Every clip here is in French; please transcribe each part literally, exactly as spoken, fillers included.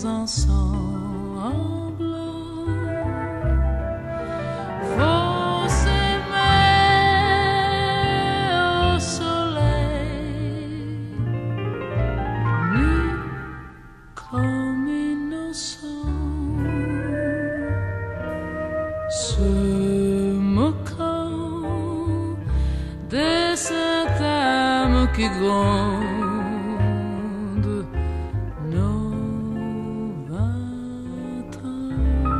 ensemble. Faut s'aimer au soleil, nus comme innocents, se moquant de cette âme qui gronde nos vingt ans.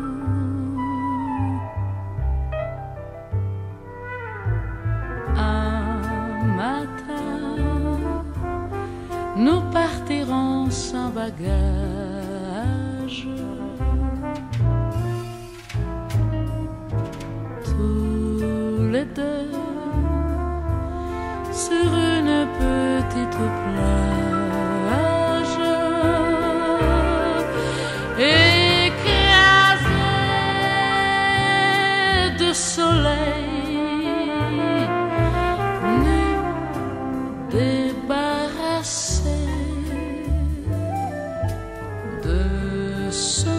Un matin, nous partirons sans bagage, tous les deux sur une petite plage, écrasés de soleil, nus, débarrassés de ce